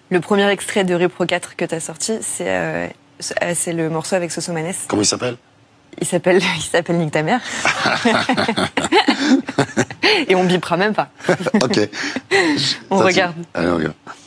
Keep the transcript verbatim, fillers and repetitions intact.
Le premier extrait de Repro quatre que tu as sorti, c'est euh, c'est le morceau avec Sosomanes. Comment il s'appelle? Il s'appelle il s'appelle Nique ta mère. Et on bipera même pas. Ok. On Ça, regarde. Allez, on regarde.